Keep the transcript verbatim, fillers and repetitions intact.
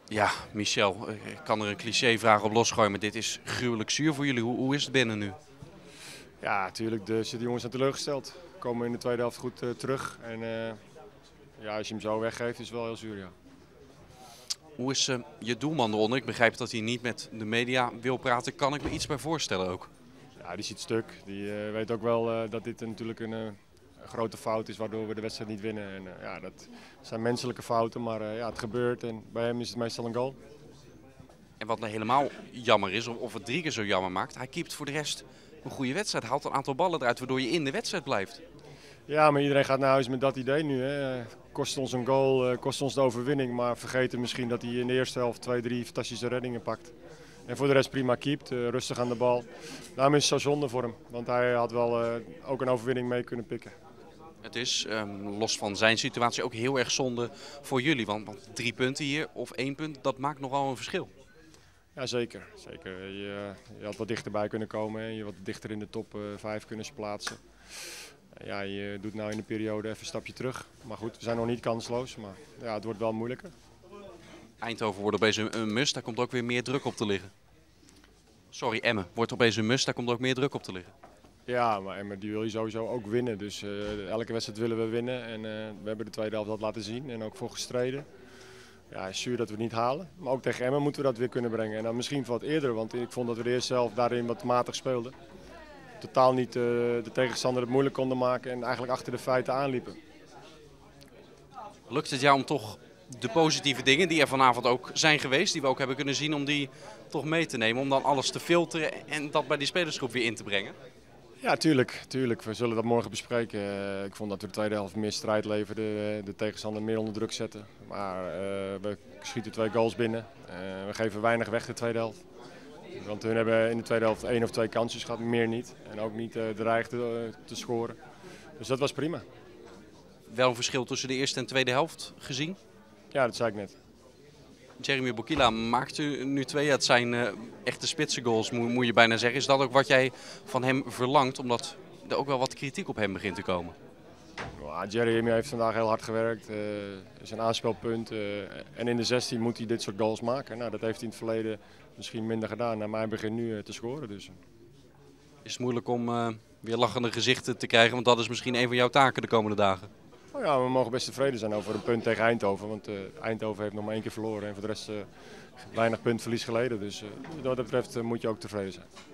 Ja, Michel, ik kan er een clichévraag op losgooien, maar dit is gruwelijk zuur voor jullie. Hoe, hoe is het binnen nu? Ja, natuurlijk. De, de jongens zijn teleurgesteld. Komen in de tweede helft goed uh, terug. En uh, ja, als je hem zo weggeeft, is het wel heel zuur, ja. Hoe is uh, je doelman eronder? Ik begrijp dat hij niet met de media wil praten. Kan ik me iets bij voorstellen ook? Ja, die ziet stuk. Die uh, weet ook wel uh, dat dit natuurlijk een, uh, een grote fout is waardoor we de wedstrijd niet winnen. En, uh, ja, dat zijn menselijke fouten, maar uh, ja, het gebeurt en bij hem is het meestal een goal. En wat nou helemaal jammer is, of, of het drie keer zo jammer maakt, hij keept voor de rest een goede wedstrijd. Haalt een aantal ballen eruit waardoor je in de wedstrijd blijft. Ja, maar iedereen gaat naar huis met dat idee nu. Hè. Kost ons een goal, kost ons de overwinning, maar vergeten misschien dat hij in de eerste helft twee, drie fantastische reddingen pakt. En voor de rest prima keept, uh, rustig aan de bal. Daarom is het zo zonde voor hem, want hij had wel uh, ook een overwinning mee kunnen pikken. Het is, um, los van zijn situatie, ook heel erg zonde voor jullie. Want, want drie punten hier of één punt, dat maakt nogal een verschil. Ja, zeker. zeker. Je, je had wat dichterbij kunnen komen en je wat dichter in de top uh, vijf kunnen plaatsen. Ja, je doet nou in de periode even een stapje terug. Maar goed, we zijn nog niet kansloos, maar ja, het wordt wel moeilijker. Eindhoven wordt opeens een, een must, daar komt ook weer meer druk op te liggen. Sorry, Emmen wordt opeens een must, daar komt ook meer druk op te liggen. Ja, maar Emmen die wil je sowieso ook winnen. Dus uh, elke wedstrijd willen we winnen. En uh, we hebben de tweede helft dat laten zien en ook voor gestreden. Ja, het is zuur dat we het niet halen. Maar ook tegen Emmen moeten we dat weer kunnen brengen. En dan misschien wat eerder, want ik vond dat we de eerste helft daarin wat matig speelden. Totaal niet uh, de tegenstander het moeilijk konden maken en eigenlijk achter de feiten aanliepen. Lukt het jou om toch de positieve dingen die er vanavond ook zijn geweest, die we ook hebben kunnen zien, om die toch mee te nemen, om dan alles te filteren en dat bij die spelersgroep weer in te brengen? Ja, tuurlijk, tuurlijk. We zullen dat morgen bespreken. Uh, ik vond dat we de tweede helft meer strijd leverden, de tegenstander meer onder druk zetten. Maar uh, we schieten twee goals binnen. Uh, we geven weinig weg de tweede helft. Want hun hebben in de tweede helft één of twee kansjes gehad, meer niet. En ook niet uh, dreigden uh, te scoren. Dus dat was prima. Wel een verschil tussen de eerste en tweede helft gezien? Ja, dat zei ik net. Jeremy Bokila maakt u nu twee. Het zijn uh, echte spitse goals, moet, moet je bijna zeggen. Is dat ook wat jij van hem verlangt? Omdat er ook wel wat kritiek op hem begint te komen. Ja, Jeremy heeft vandaag heel hard gewerkt. Uh, is een aanspelpunt. Uh, en in de zestien moet hij dit soort goals maken. Nou, dat heeft hij in het verleden misschien minder gedaan. Maar hij begint nu uh, te scoren. Dus. Is het moeilijk om uh, weer lachende gezichten te krijgen? Want dat is misschien een van jouw taken de komende dagen. Oh ja, we mogen best tevreden zijn over een punt tegen Eindhoven. Want uh, Eindhoven heeft nog maar één keer verloren. En voor de rest uh, weinig puntverlies geleden. Dus uh, wat dat betreft uh, moet je ook tevreden zijn.